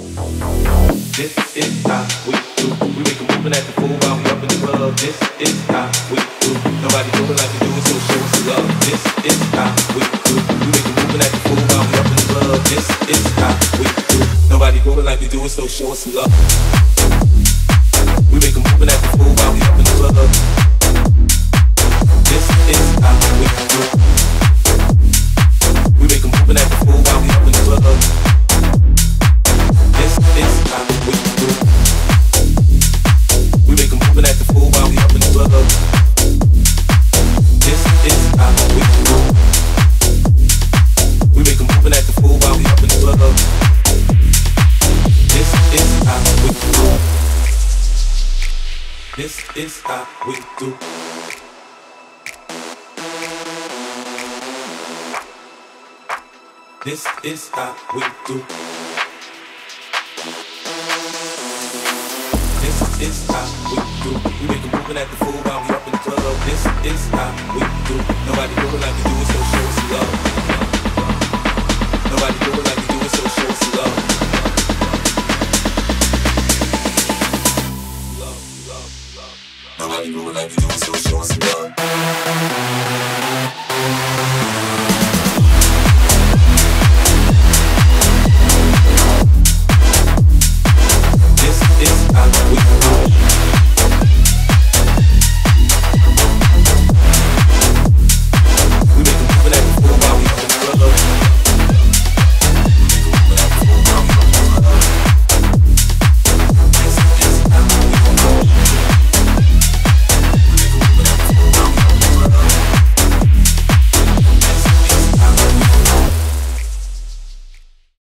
This is how we do. We make a move and act a fool while we up in the club. This is how we do. Nobody do it like we do it, so show us some love. This is how we do. We make a move and act a fool while we up in the club. This is how we do. Nobody do it like we do it, so show us some love. We make a move and act a fool while we up in the club. This is how we do. We make a move and act a fool while we up in the club. This is how we do. We make a move and act a fool while we up in the club. This is how we do. We make a move and act a fool while we up in the club. This is how we do. This is how we do. This is how we do. This is how we do. We make a move and act the fool while we up in the club. This is how we do. Nobody do it like we do it, so show us some love.